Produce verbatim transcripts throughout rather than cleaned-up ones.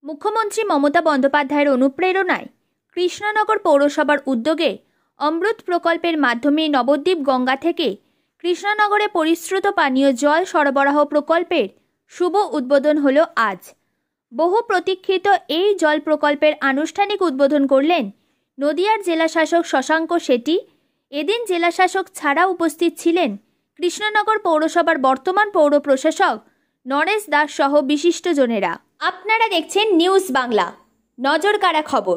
মুখ্যমন্ত্রী মমতা বন্দ্যোপাধ্যায়ের অনুপ্রেরণায় কৃষ্ণনগর পৌরসভার উদ্যোগে অমৃত প্রকল্পের মাধ্যমে নবদ্বীপ গঙ্গা থেকে কৃষ্ণনগরে পরিশ্রুত পানীয় জল সরবরাহ প্রকল্পের শুভ উদ্বোধন হল আজ। বহু প্রতীক্ষিত এই জল প্রকল্পের আনুষ্ঠানিক উদ্বোধন করলেন নদিয়ার জেলাশাসক শশাঙ্ক শেঠি। এদিন জেলাশাসক ছাড়া উপস্থিত ছিলেন কৃষ্ণনগর পৌরসভার বর্তমান পৌর প্রশাসক নরেশ দাস সহ বিশিষ্টজনেরা। আপনারা দেখছেন নিউজ বাংলা, নজর কাড়া খবর।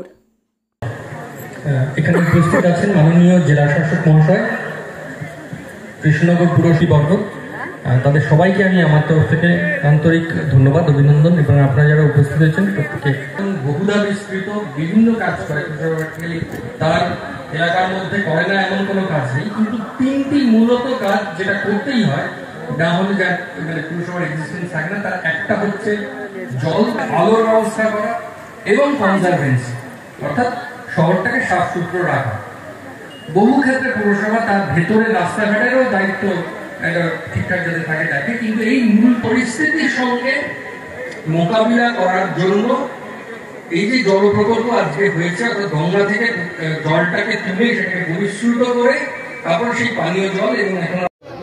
এখানে উপস্থিত আছেন মাননীয় জেলাশাসক মহাশয়, কৃষ্ণনগর পুরসভাবর্গ, তাদের সবাইকে আমি আমার তরফ থেকে আন্তরিক ধন্যবাদ, অভিনন্দন এবং আপনারা যারা উপস্থিত হয়েছেন প্রত্যেকে। বহুদা বিস্তৃত বিভিন্ন কাজ করে তার এলাকার মধ্যে করে না এমন কোনো কাজ নেই, কিন্তু তিনটি মূলত কাজ যেটা করতেই হয়, না হলে যার মানে পুরসভার এক্সিস্টেন্স থাকে না, তার একটা হচ্ছে জল আলোর ব্যবস্থা করা এবং কনজারভেন্সি, অর্থাৎ শহরটাকে সাফ সুতরাং রাখা। বহু ক্ষেত্রে পৌরসভা তার ভেতরে রাস্তাঘাটেরও দায়িত্ব ঠিকঠাক যাতে থাকে দেখে, কিন্তু এই মূল পরিস্থিতির সঙ্গে মোকাবিলা করার জন্য এই যে জল প্রকল্প আজকে হয়েছে, অর্থাৎ গঙ্গা থেকে জলটাকে তুলে সেটাকে পরিশ্রুত করে তারপর সেই পানীয় জল এবং এখন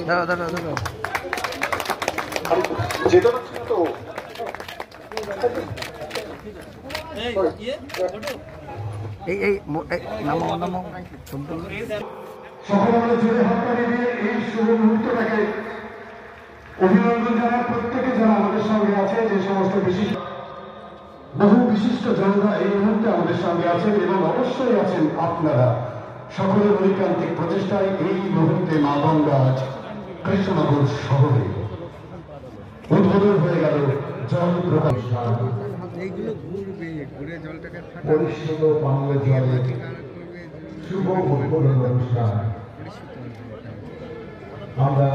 অভিনন্দন জানার প্রত্যেকে যারা আমাদের সঙ্গে আছে, যে সমস্ত বিশিষ্ট বহু বিশিষ্ট জনতা এই মুহূর্তে আমাদের সঙ্গে আছেন এবং অবশ্যই আছেন আপনারা। সকলের ঐকান্তিক প্রচেষ্টায় এই মুহূর্তে মা গঙ্গা কৃষ্ণনগর শহরে উদ্বোধন হয়ে গেল জল প্রকল্প। পরিশ্রুত পানীয় জলের শুভ উদ্বোধন অনুষ্ঠান আমরা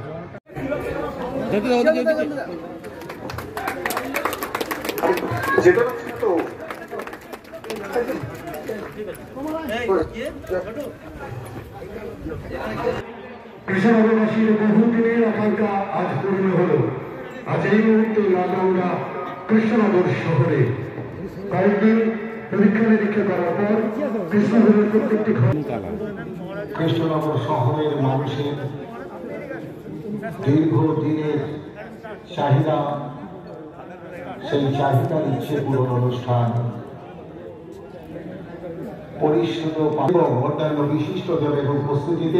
কৃষ্ণনগরবাসীর বহুদিনের আকাঙ্ক্ষা আজ পূর্ণ হল। আজ এই মুহূর্তে গঙ্গা কৃষ্ণনগর শহরে কয়েকদিন পরীক্ষা নিরীক্ষা করার পর কৃষ্ণনগরের প্রত্যেকটি কৃষ্ণনগর শহরের মানুষের দীর্ঘদিনের চাহিদা, সেই চাহিদার ইচ্ছে পূরণ অনুষ্ঠান পরিশ্রুত এবং অন্যান্য বিশিষ্টজনের উপস্থিতিতে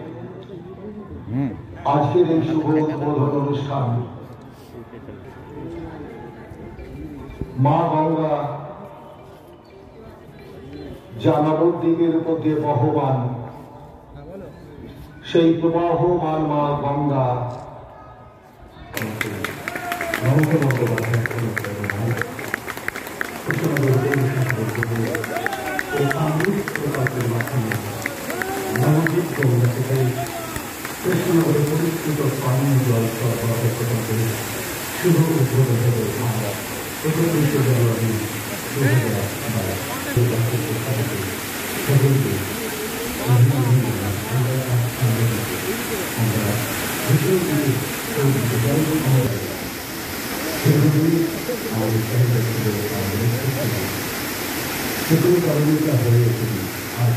আজকের এই শুভ উদ্বোধন অনুষ্ঠান মা গঙ্গা যা নবদ্বীপের উপর দিয়ে বহমান, সেই প্রবাহমান মা গঙ্গা কৃষ্ণনগরে পরিশ্রুত পানীয় জল সরবরাহ প্রকল্পের শুভ উদ্বোধন হবে আমরা একত্রিশে জানুয়ারি দু সেগুলো কারণটা হয়েছে আর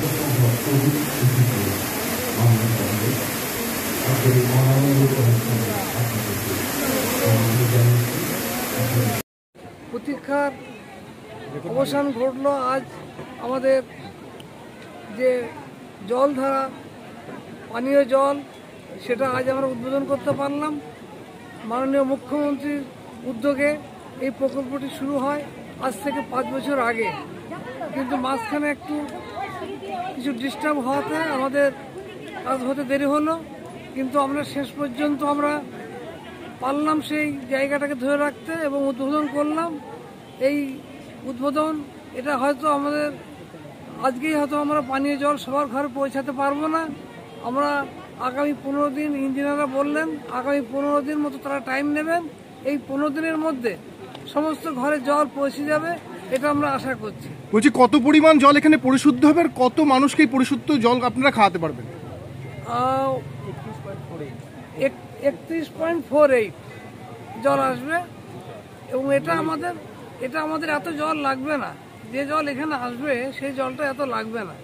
প্রতীক্ষার অবসান ঘটল। আজ আমাদের যে জলধারা পানীয় জল, সেটা আজ আমরা উদ্বোধন করতে পারলাম। মাননীয় মুখ্যমন্ত্রীর উদ্যোগে এই প্রকল্পটি শুরু হয় আজ থেকে পাঁচ বছর আগে, কিন্তু মাঝখানে একটু কিছু ডিস্টার্ব হওয়াতে আমাদের কাজ হতে দেরি হলো, কিন্তু আমরা শেষ পর্যন্ত আমরা পারলাম সেই জায়গাটাকে ধরে রাখতে এবং উদ্বোধন করলাম। এই উদ্বোধন এটা হয়তো আমাদের আজকেই হয়তো আমরা পানীয় জল সবার ঘরে পৌঁছাতে পারবো না। আমরা আগামী পনেরো দিন, ইঞ্জিনিয়াররা বললেন আগামী পনেরো দিন মতো তারা টাইম নেবেন। এই পনেরো দিনের মধ্যে সমস্ত ঘরে জল পৌঁছে যাবে, এটা আমরা আশা করছি। বলছি, কত পরিমাণ জল এখানে পরিশুদ্ধ হবে আর কত মানুষকে পরিশুদ্ধ জল আপনারা খাওয়াতে পারবেন? একত্রিশ পয়েন্ট ফোর এইট জল আসবে এবং এটা আমাদের এটা আমাদের এত জল লাগবে না, যে জল এখানে আসবে সেই জলটা এত লাগবে না।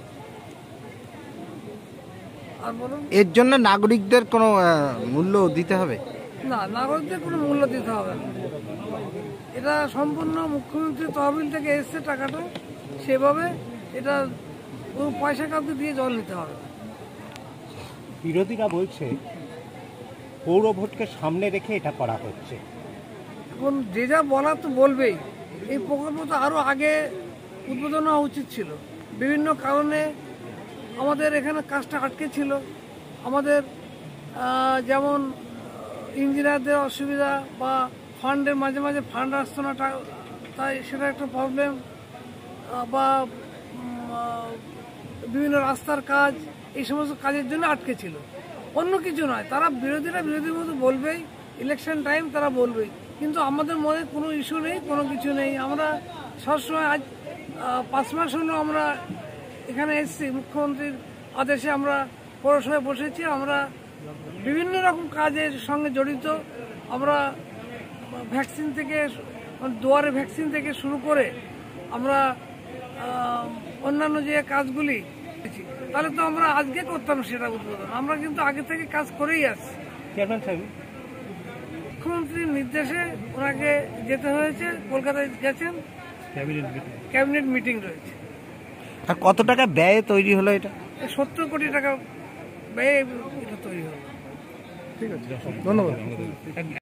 আর বলুন, এর জন্য নাগরিকদের কোনো আহ, মূল্য দিতে হবে? না, নাগরিকদের কোনো মূল্য দিতে হবে না। এটা সম্পূর্ণ মুখ্যমন্ত্রী তহবিল থেকে এসছে টাকাটা, সেভাবে এটা কোনো পয়সা কাউকে দিয়ে জল নিতে হবে। বিরোধীরা বলছে পৌর ভোটকে সামনে রেখে এটা করা হচ্ছে। এখন যে যা বলার তো বলবেই। এই প্রকল্প তো আরও আগে উদ্বোধন হওয়া উচিত ছিল। বিভিন্ন কারণে আমাদের এখানে কাজটা আটকে ছিল। আমাদের আহ, যেমন ইঞ্জিনিয়ারদের অসুবিধা বা ফান্ডের মাঝে মাঝে ফান্ড আসতো না, টা- তাই সেটা একটা প্রবলেম। বা উম, আহ, বিভিন্ন রাস্তার কাজ, এই সমস্ত কাজের জন্য আটকে ছিল, অন্য কিছু নয়। তারা বিরোধীরা বিরোধীর মতো বলবেই, ইলেকশন টাইম তারা বলবেই, কিন্তু আমাদের মনে কোনো ইস্যু নেই, কোনো কিছু নেই। আমরা সবসময় আজ আহ, পাঁচ মাস হলো আমরা এখানে এসেছি, মুখ্যমন্ত্রীর আদেশে আমরা পৌরসভায় বসেছি। আমরা বিভিন্ন রকম কাজের সঙ্গে জড়িত। আমরা ভ্যাকসিন থেকে, দুয়ারে ভ্যাকসিন থেকে শুরু করে আমরা আহ, অন্যান্য যে কাজগুলি, তাহলে তো আমরা আজকে করতাম সেটা উদ্বোধন। আমরা কিন্তু আগে থেকে কাজ করেই আসছি। চেয়ারম্যান সাহেব, মুখ্যমন্ত্রীর নির্দেশে ওনাকে যেতে হয়েছে, কলকাতায় গেছেন, ক্যাবিনেট মিটিং রয়েছে। আর কত টাকা ব্যয়ে তৈরি হলো এটা? সত্তর কোটি টাকা ব্যয়ে এটা তৈরি হলো। ঠিক আছে, ধন্যবাদ।